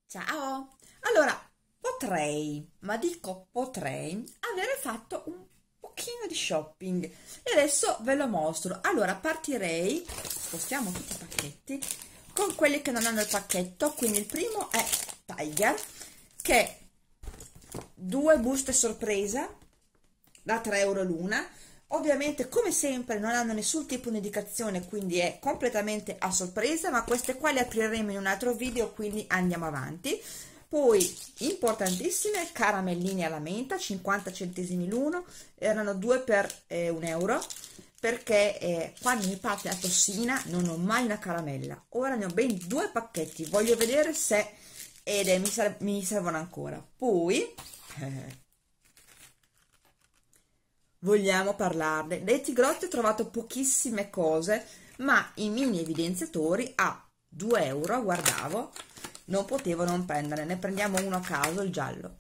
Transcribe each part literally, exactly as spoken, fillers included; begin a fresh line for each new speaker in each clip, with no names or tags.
Ciao! Allora, potrei, ma dico potrei, avere fatto un pochino di shopping e adesso ve lo mostro. Allora, partirei, spostiamo tutti i pacchetti, con quelli che non hanno il pacchetto. Quindi il primo è Tiger, che è due buste sorpresa da tre euro l'una. Ovviamente, come sempre, non hanno nessun tipo di indicazione, quindi è completamente a sorpresa, ma queste qua le apriremo in un altro video, quindi andiamo avanti. Poi, importantissime, caramelline alla menta, cinquanta centesimi l'uno, erano due per eh, un euro, perché eh, quando mi parte la tossina non ho mai una caramella. Ora ne ho ben due pacchetti, voglio vedere se ed eh, mi, ser mi servono ancora. Poi... Eh, vogliamo parlarne. Dei Tigrotti ho trovato pochissime cose, ma i mini evidenziatori a due euro, guardavo, non potevo non prendere. Ne prendiamo uno a caso, il giallo.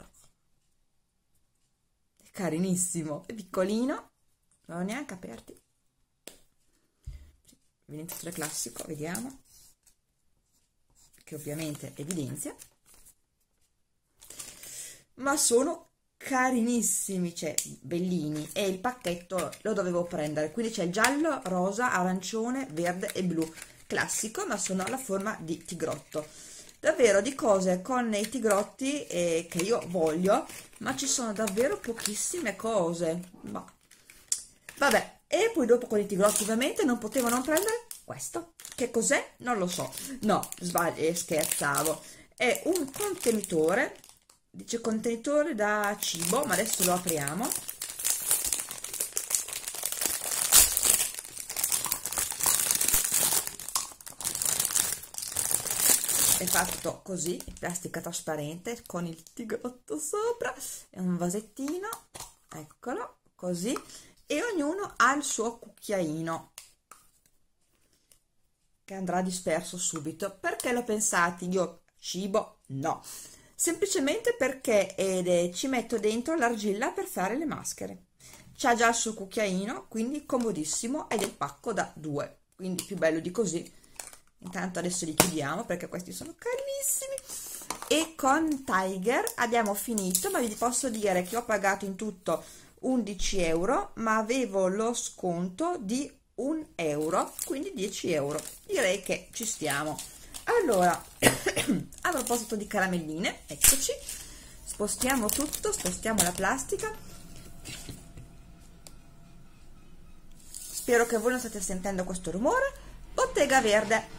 È carinissimo, è piccolino, non l'ho neanche aperti. Evidenziatore classico, vediamo, che ovviamente evidenzia, ma sono carinissimi, cioè bellini, e il pacchetto lo dovevo prendere, quindi c'è il giallo, rosa, arancione, verde e blu, classico, ma sono alla forma di tigrotto. Davvero di cose con i tigrotti eh, che io voglio, ma ci sono davvero pochissime cose. Ma vabbè, e poi dopo con i tigrotti ovviamente non potevo non prendere questo. Che cos'è? Non lo so. No, sbaglio, scherzavo. È un contenitore, dice contenitore da cibo, ma adesso lo apriamo. È fatto così, in plastica trasparente con il tigrotto sopra, è un vasettino, eccolo, così, e ognuno ha il suo cucchiaino che andrà disperso subito. Perché l'ho pensato io? Cibo? No, semplicemente perché ed, ci metto dentro l'argilla per fare le maschere. C'ha già il suo cucchiaino, quindi comodissimo, ed è il pacco da due, quindi più bello di così. Intanto adesso li chiudiamo perché questi sono carinissimi. E con Tiger abbiamo finito, ma vi posso dire che ho pagato in tutto undici euro, ma avevo lo sconto di un euro, quindi dieci euro. Direi che ci stiamo. Allora, a proposito di caramelline, eccoci, spostiamo tutto, spostiamo la plastica. Spero che voi non state sentendo questo rumore. Bottega Verde,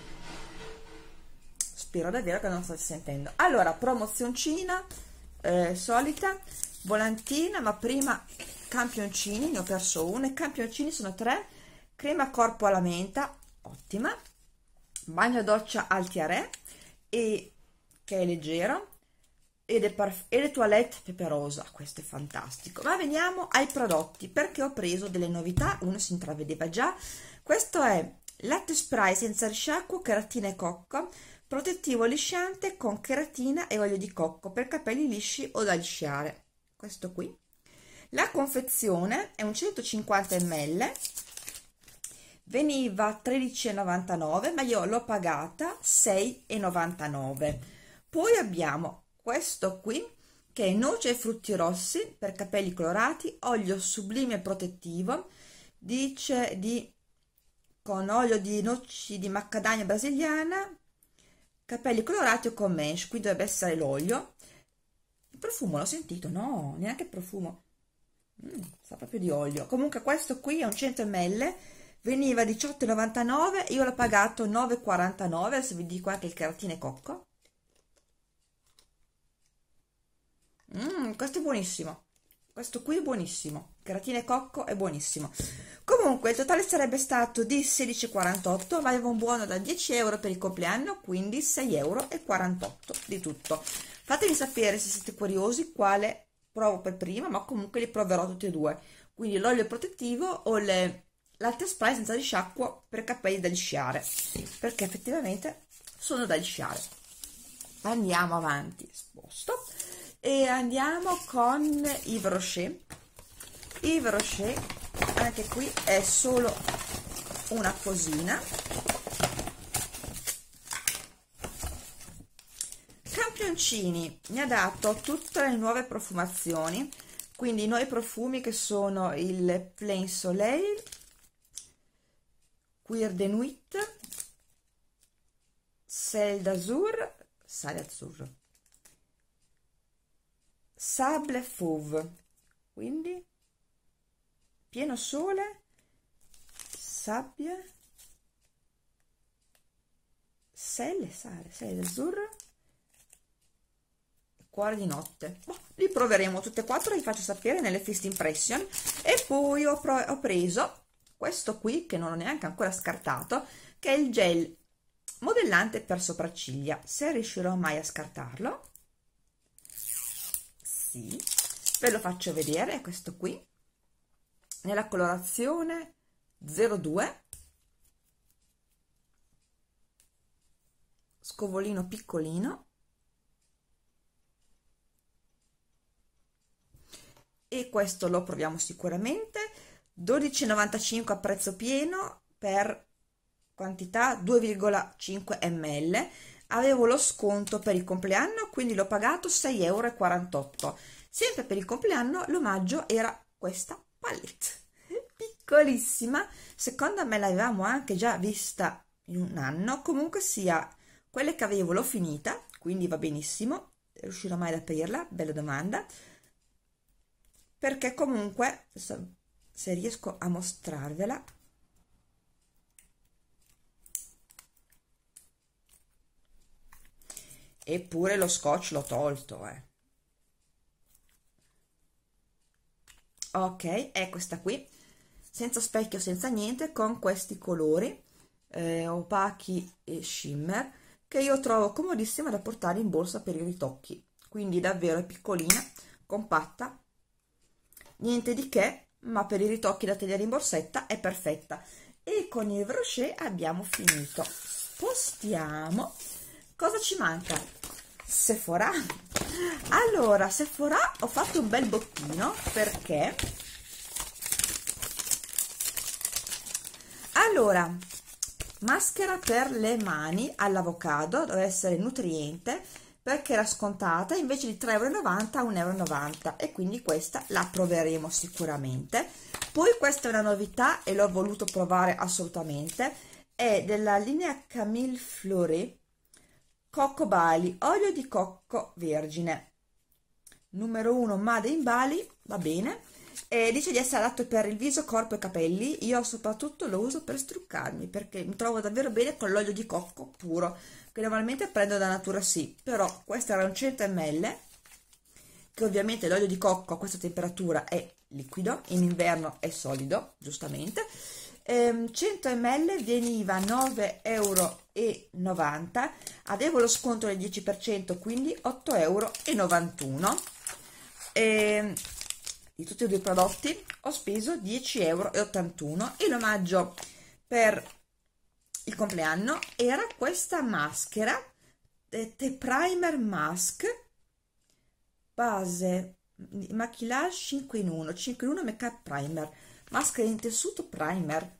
spero davvero che non lo state sentendo. Allora, promozioncina eh, solita, volantina, ma prima campioncini, ne ho perso uno, i campioncini sono tre, crema corpo alla menta, ottima, bagno doccia al tiarè, e che è leggero, ed è e le toilette peperosa, questo è fantastico. Ma veniamo ai prodotti, perché ho preso delle novità, uno si intravedeva già. Questo è latte spray senza risciacquo, cheratina e cocco, protettivo lisciante con cheratina e olio di cocco per capelli lisci o da lisciare, questo qui. La confezione è un centocinquanta millilitri, veniva tredici e novantanove, ma io l'ho pagata sei e novantanove. Poi abbiamo questo qui che è noce e frutti rossi per capelli colorati, olio sublime protettivo, dice di con olio di noci di macadamia brasiliana, capelli colorati o con mesh. Qui dovrebbe essere l'olio. Il profumo l'ho sentito? No, neanche il profumo. Mm, sa proprio di olio. Comunque questo qui è un cento millilitri, veniva diciotto e novantanove, io l'ho pagato nove e quarantanove. Adesso vi dico anche il cheratina e cocco. Mm, questo è buonissimo. Questo qui è buonissimo. Cheratina e cocco è buonissimo. Comunque il totale sarebbe stato di sedici e quarantotto, ma avevo un buono da dieci euro per il compleanno, quindi sei e quarantotto euro di tutto. Fatemi sapere se siete curiosi quale provo per prima, ma comunque li proverò tutti e due, quindi l'olio protettivo o le latte spray senza risciacquo per capelli da lisciare, perché effettivamente sono da lisciare. Andiamo avanti, sposto, e andiamo con Yves Rocher. Yves Rocher, anche qui è solo una cosina, Mancini mi ha dato tutte le nuove profumazioni, quindi i nuovi profumi che sono il Plein Soleil, Cuir de Nuit, Sel d'Azur, sale azzurro, Sable Fauve, quindi pieno sole, sabbia, sel e sale, sale d'azzurro, cuore di notte. Boh, li proveremo tutte e quattro, vi faccio sapere nelle First Impression. E poi ho, ho preso questo qui che non ho neanche ancora scartato, che è il gel modellante per sopracciglia. Se riuscirò mai a scartarlo, sì, ve lo faccio vedere. È questo qui nella colorazione zero due, scovolino piccolino, e questo lo proviamo sicuramente. Dodici e novantacinque a prezzo pieno per quantità due virgola cinque millilitri. Avevo lo sconto per il compleanno, quindi l'ho pagato sei e quarantotto euro. Sempre per il compleanno l'omaggio era questa palette piccolissima, secondo me l'avevamo anche già vista in un anno. Comunque sia, quelle che avevo l'ho finita, quindi va benissimo. Riuscirò mai ad aprirla? Bella domanda, perché comunque se riesco a mostrarvela, eppure lo scotch l'ho tolto, eh. Ok, è questa qui, senza specchio, senza niente, con questi colori eh, opachi e shimmer, che io trovo comodissima da portare in borsa per i ritocchi. Quindi davvero è piccolina, compatta, niente di che, ma per i ritocchi da tenere in borsetta è perfetta. E con il Rocher abbiamo finito. Spostiamo. Cosa ci manca? Sephora. Allora, Sephora ho fatto un bel bottino, perché allora, maschera per le mani all'avocado, deve essere nutriente, perché era scontata, invece di tre e novanta euro a un euro e novanta, e quindi questa la proveremo sicuramente. Poi questa è una novità e l'ho voluto provare assolutamente, è della linea Camille Fleury Cocco Bali, olio di cocco vergine, numero uno Made in Bali, va bene, e dice di essere adatto per il viso, corpo e capelli. Io soprattutto lo uso per struccarmi, perché mi trovo davvero bene con l'olio di cocco puro, che normalmente prendo da Natura Sì, però questo era un cento millilitri, che ovviamente l'olio di cocco a questa temperatura è liquido, in inverno è solido, giustamente. ehm, cento millilitri veniva nove e novanta euro, avevo lo sconto del dieci per cento, quindi otto e novantuno euro. E di tutti e due i prodotti ho speso dieci e ottantuno euro, e l'omaggio per il compleanno era questa maschera The Primer Mask base maquillage cinque in uno, cinque in uno make up primer, maschera in tessuto primer,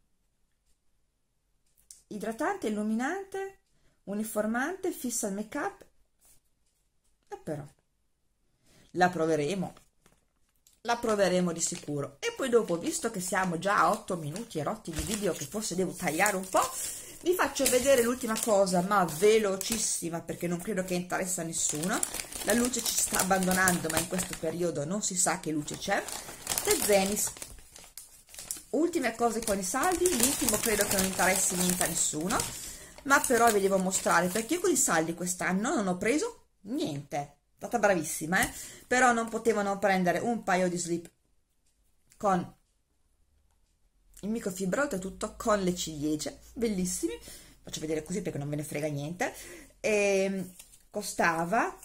idratante, illuminante, uniformante, fissa il make up. E però la proveremo, la proveremo di sicuro. E poi dopo, visto che siamo già a otto minuti e rotti di video, che forse devo tagliare un po', vi faccio vedere l'ultima cosa, ma velocissima, perché non credo che interessa a nessuno. La luce ci sta abbandonando, ma in questo periodo non si sa che luce c'è. The Zenis. Ultime cose con i saldi, l'ultimo credo che non interessi niente a nessuno, ma però vi devo mostrare, perché io con i saldi quest'anno non ho preso niente. Stata bravissima, eh? Però non potevo non prendere un paio di slip con il microfibra, oltretutto con le ciliegie, bellissimi. Faccio vedere così perché non ve ne frega niente. E costava,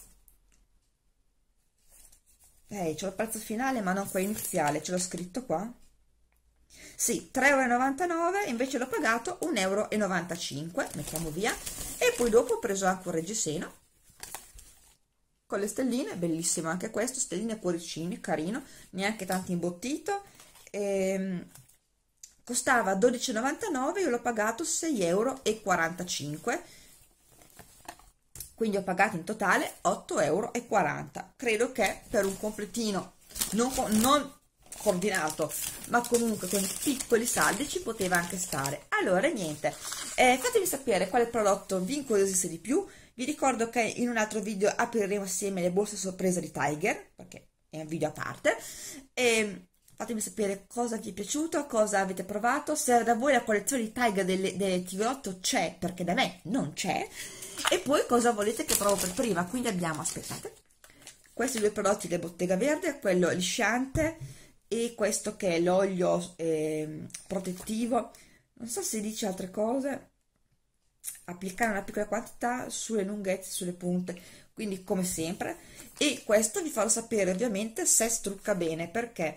eh, c'ho il prezzo finale ma non quello iniziale, ce l'ho scritto qua, sì, tre e novantanove euro, invece l'ho pagato un euro e novantacinque, mettiamo via. E poi dopo ho preso anche un reggiseno con le stelline, bellissimo anche questo, stelline e cuoricini, carino, neanche tanto imbottito. E costava dodici e novantanove, io l'ho pagato sei e quarantacinque euro, quindi ho pagato in totale otto euro e quaranta. Credo che per un completino non, non combinato, ma comunque con piccoli saldi ci poteva anche stare. Allora niente, eh, fatemi sapere quale prodotto vi incuriosisce di più. Vi ricordo che in un altro video apriremo assieme le borse sorpresa di Tiger, perché è un video a parte, e fatemi sapere cosa vi è piaciuto, cosa avete provato, se da voi la collezione di Tiger delle, delle T V otto c'è, perché da me non c'è, e poi cosa volete che provo per prima. Quindi abbiamo, aspettate, questi due prodotti del Bottega Verde, quello lisciante e questo che è l'olio eh, protettivo, non so se dice altre cose, applicare una piccola quantità sulle lunghezze, sulle punte, quindi come sempre. E questo vi farò sapere ovviamente se strucca bene, perché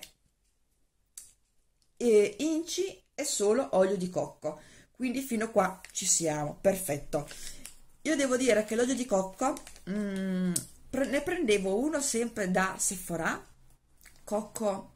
eh, Inci è solo olio di cocco, quindi fino a qua ci siamo, perfetto. Io devo dire che l'olio di cocco mm, pre ne prendevo uno sempre da Sephora, cocco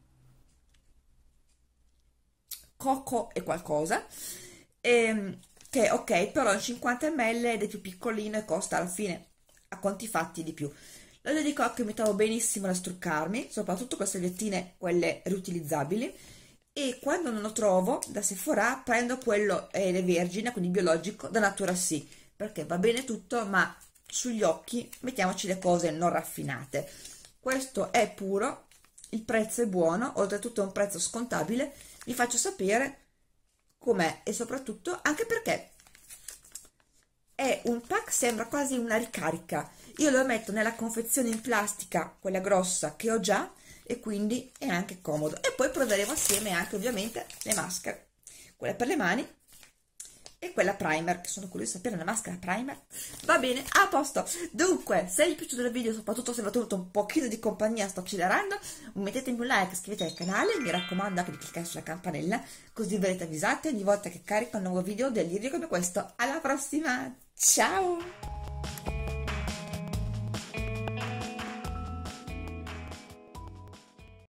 cocco e qualcosa, e, che ok, però è cinquanta millilitri ed è più piccolino e costa alla fine a conti fatti di più. L'olio di cocco mi trovo benissimo da struccarmi, soprattutto queste salviettine, quelle riutilizzabili, e quando non lo trovo da Sephora prendo quello eh, vergine, quindi biologico, da Natura Sì, perché va bene tutto, ma sugli occhi mettiamoci le cose non raffinate. Questo è puro, il prezzo è buono, oltretutto è un prezzo scontabile. Vi faccio sapere com'è e soprattutto anche perché è un pack, sembra quasi una ricarica. Io lo metto nella confezione in plastica, quella grossa che ho già, e quindi è anche comodo. E poi proveremo assieme anche ovviamente le maschere, quella per le mani e quella primer, che sono curiosa di sapere la maschera primer. Va bene, a posto. Dunque, se vi è piaciuto il video, soprattutto se vi ha tenuto un pochino di compagnia, sto accelerando, mettetemi un like, iscrivetevi al canale, mi raccomando anche di cliccare sulla campanella, così verrete avvisati ogni volta che carico un nuovo video delirio come questo. Alla prossima, ciao!